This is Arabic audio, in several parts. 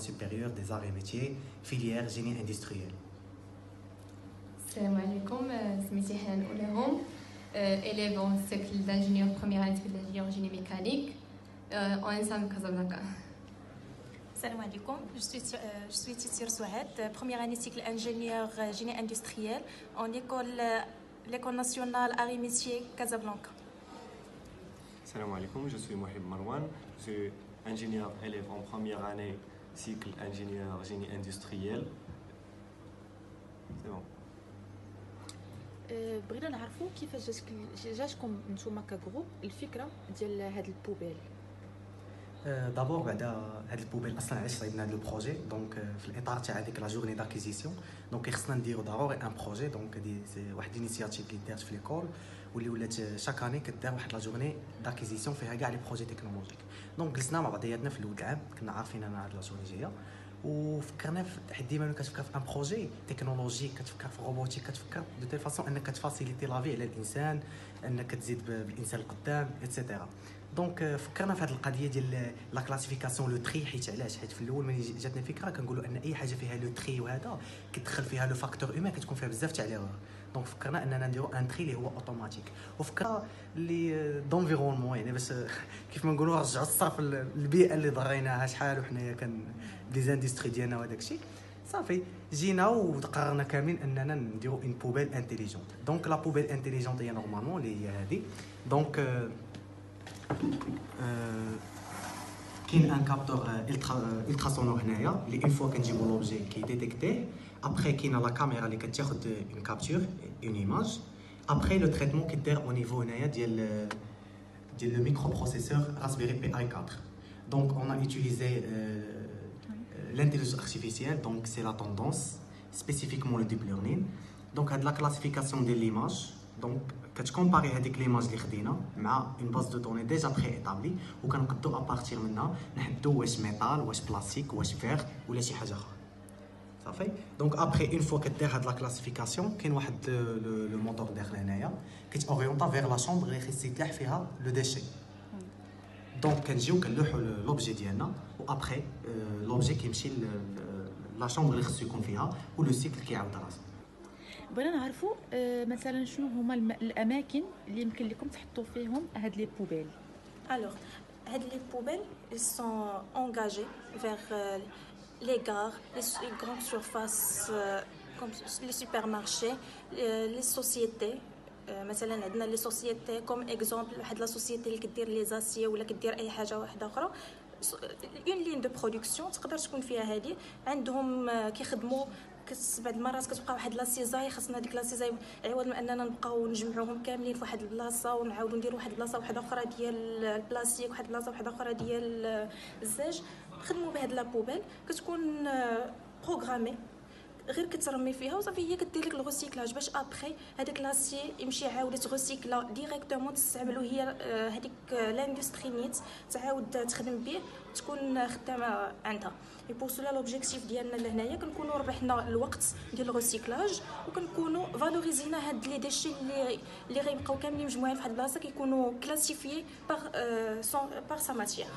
supérieure des arts et métiers, filière génie industriel. Salam alaikum, سميتي حنان أولهم, élève en cycle d'ingénieur première année cycle d'ingénieur génie mécanique en ENSAM Casablanca. Salam alaikum, je suis Tissir Souhed, première année cycle ingénieur génie industriel en l'école nationale arts et métiers Casablanca. Salam alaikum, je suis Mohib Marwan, je suis ingénieur élève en première année cycle ingénieur génie industriel. C'est bon. بغينا نعرفوا كيفاش جاتكم نتوما كجروب الفكره ديال هاد البوبيل. دابور بعدا هاد البوبيل اصلا علاش صايبنا هاد لو بروجي دونك في الاطار تاع هذيك لا جورني داكيزيسيون دونك خصنا نديرو ضروري ان بروجي دونك سي واحد الانيسياتيف اللي دارت في ليكول واللي ولات شاك اني كدار واحد لا جورني داكيزيسيون فيها كاع لي بروجي تكنولوجيك دونك جلسنا مع بعضياتنا في الاول العام كنا عارفين ان هاد لا جورني جايه وفكرنا في حد ديما كتفكر في ان بروجي تكنولوجيك كتفكر في روبوتيك كتفكر دو تيل فاصون انك تفاسيليتي لا في على الانسان انك تزيد بالانسان القدام ايتترا دونك فكرنا في هذه القضيه ديال لا كلاسيفيكاسيون لو تري حيت علاش حيت في الاول ملي جاتنا فكره كنقولوا ان اي حاجه فيها لو تري وهذا كتدخل فيها لو فاكتور هيومان كتكون فيها بزاف تاع ليرور دونك فكرنا اننا نديروا ان تري اللي هو اوتوماتيك وفكرنا اللي دونفيرونمون يعني باش كيف ما نقولوا رجعوا الصرف البيئه اللي ضريناها شحال وحنايا كان ديزاندستري ديالنا وهذاك الشيء صافي جينا وقررنا كاملين اننا نديروا ان بوبيل انتيليجونت دونك لا بوبيل انتيليجونت هي نورمالمون اللي هي هذه دونك كاين ان كابتور الترا سونور هنايا اللي اون فوا كنجيبو لوبجي كيديتيكتيه ابري كاينه لا كاميرا اللي كتاخذ اون كابتور اون ايماج ابري لو تريتمون كيدير او نيفو هنايا ديال لو ميكرو بروسيسور راسبيري بي اي 4 دونك اون ا utilisé l'intelligence artificielle donc c'est la tendance spécifiquement le deep learning donc هاد لا كلاسيفيكاسيون ديال ليماج دونك كتكومباري هذيك ليماج اللي خدينا مع اون باز دو دوني ديجا بري ايطابلي وكنقدروا ابارتير منها نحددوا واش ميتال واش بلاستيك واش فير ولا شي حاجه اخرى صافي دونك ابري اون فوا كدير هاد لا كلاسيفيكاسيون كاين واحد لو موتور داخل هنايا كيتوريونطا فيغ لا شومبر اللي خص يتلاح فيها لو ديشي دونك كنجيو كنلوحوا لوبجي ديالنا وابري لوبجي كيمشي لا شومبر اللي خصو يكون فيها ولو سيكل كيعاود راسو بغينا نعرفوا مثلا شنو هما الاماكن اللي يمكن لكم تحطوا فيهم هاد لي بوبيل. Alors, les poubelles ils sont engagées vers les gares, les grandes surfaces comme les supermarchés, les sociétés. مثلا عندنا لي سوسيتي كوم اكزومبل واحد لا سوسيتي اللي كدير لي زاسي ولا كدير اي حاجه واحده اخرى اون لين دو برودكسيون تقدر تكون فيها هذه عندهم كيخدموا بعض المرات كتبقى واحد لا سيزاي خاصنا ديك لا سيزاي عوض من اننا نبقاو نجمعوهم كاملين في واحد البلاصه ونعاودوا نديروا واحد البلاصه واحده اخرى ديال البلاستيك واحد البلاصه واحده اخرى ديال الزاج نخدموا بهاد لا بوبيل كتكون بروغرامي غير كترمي فيها وصافي هي كدير لك الغوسيكلاج باش ابري هذاك لاسي يمشي عاود تغوسيكلا ديريكتومون تستعملوا هي هذيك لاندستري نيت تعاود تخدم به تكون خدامه عندها اي بور سولا لوبجيكتيف ديالنا لهنايا كنكونوا ربحنا الوقت ديال الغوسيكلاج وكنكونوا فالوريزينا هاد لي ديشي اللي غيبقاو كاملين مجموعين في واحد البلاصه كيكونوا كلاسيفيي بار سا ماتيير.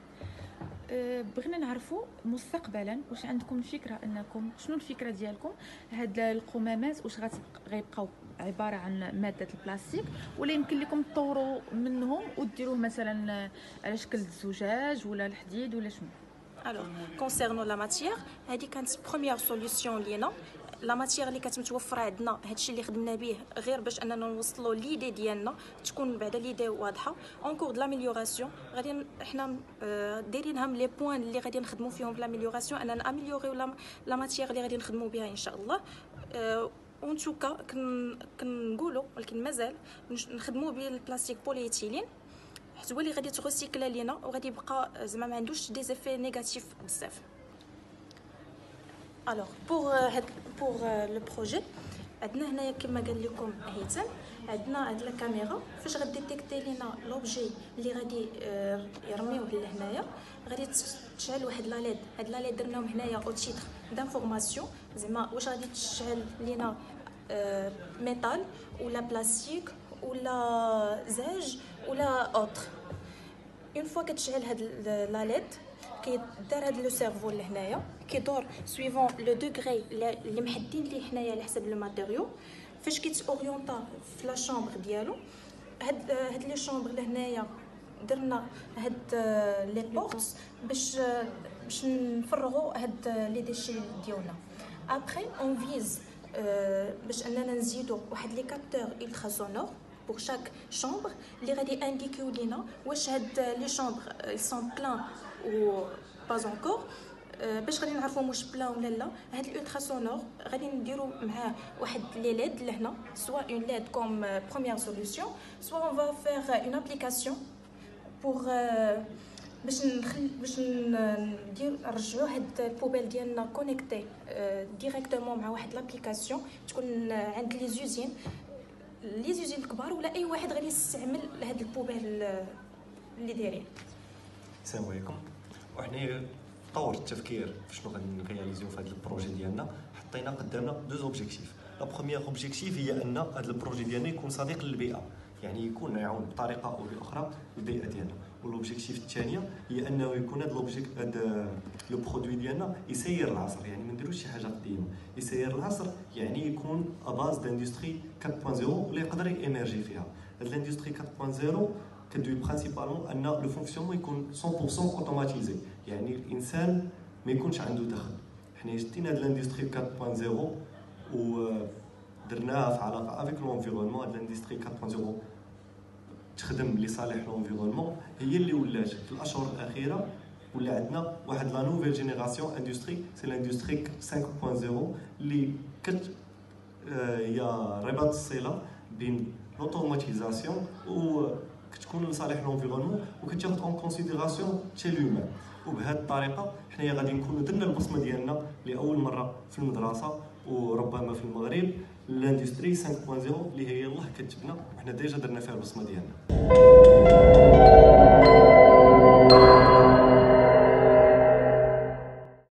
بغينا نعرفوا مستقبلا واش عندكم فكره انكم شنو الفكره ديالكم هاد القمامات واش غيبقاو عباره عن ماده البلاستيك ولا يمكن لكم تطوروا منهم وديروه مثلا على شكل الزجاج ولا الحديد ولا شنو؟ Alors, concernant la matière, هذه كانت première solution لينا لا ماتيير اللي كتمتوفره عندنا هادشي اللي خدمنا به غير باش اننا نوصلوا ليدي ديالنا تكون بعدا ليدي واضحه اون كور دو لاميليوراسيون غادي حنا دايرينها من لي بوين اللي غادي نخدموا فيهم في لاميليوراسيون اننا اميليوريو لا ماتيير اللي غادي نخدموا بها ان شاء الله اون توكا كنقولوا ولكن مازال نخدموا بالبلاستيك بولييتيلين حيت هو اللي غادي تغوسيكلا لينا وغادي يبقى زعما ما عندوش دي زيفي نيجاتيف بزاف. Alors pour le projet عندنا هنايا كما قال لكم هيثم عندنا هاد لا كاميرا فاش غديتيكتي لينا لوبجي اللي غادي يرميوه لهنايا غادي تشعل واحد لا ليد هاد لا ليد درناهم هنايا او تيتر دانفورماسيون زعما واش غادي تشعل لينا ميتال ولا بلاستيك ولا زاج ولا اوتر اون فوا كتشعل هاد لا ليد كيدار هذا لو سيرفو لهنايا كيدور سويفون لو دوغري اللي محدين ليه حنايا على حسب لو ماتيريو. فاش كيتاورينتا في لا شامبر ديالو هاد لي شامبر لهنايا درنا هاد لي بورت باش نفرغوا هاد لي ديشي ديالنا. ابري اون فيز باش اننا نزيدوا واحد لي كابتور التراسونور pour chaque chambre اللي غادي انديكيو لينا واش هاد لي شامبر سون بلان ou pas encore. باش غادي نعرفوا واش بلان ولا لا. هاد الالتراسونور غادي نديروا معاه واحد لي ليد لهنا سوا اون ليد كوم بروميير سوليوشن سوا اون فا فير اون ابليكاسيون بور باش ندير نرجعوا هاد البوبيل ديالنا كونيكتي ديريكتومون مع واحد لابليكاسيون تكون عند لي زوزين الكبار ولا اي واحد غادي يستعمل هاد البوبيل اللي دايرين. السلام عليكم. وحنا طور التفكير شنو غادي نرياليزيو في هذا البروجي ديالنا حطينا قدامنا دوز اوبجيكتيف. لا بروميير اوبجيكتيف هي ان هذا البروجي ديالنا يكون صديق للبيئه، يعني يكون يعاون بطريقه او باخرى البيئه ديالنا. والاوبجيكتيف الثانيه هي انه يكون هذا لو برودوي ديالنا يسير العصر، يعني ما نديروش شي حاجه قديمه، يسير العصر يعني يكون اباز داندستري 4.0 اللي يقدر ايميرجي فيها. هاد الاندستري 4.0 كدوي برينسيبالمون ان لو فونكسيونمون يكون 100% اوتوماتيزي، يعني الانسان ما يكونش عنده دخل. حنا جدينا هاد الاندستري 4.0 و درناها في علاقه افيك لونفيرونمون. هاد الاندستري 4.0 تخدم لصالح لونفيرونمون، هي اللي ولات في الاشهر الاخيره ولا عندنا واحد لا نوفيل جينيراسيون اندستري سي لاندستري 5.0 اللي هي رباط الصله بين لوتوماتيزاسيون و كتكون لصالح لونفيرونمون وكتاخذ اون كونسيديراسيون تاع لومان. وبهذه الطريقه حنايا غادي نكونوا درنا البصمه ديالنا لاول مره في المدرسه وربما في المغرب الاندستري 5.0 اللي هي يلاه كتبنا وحنا ديجا درنا فيها البصمه ديالنا.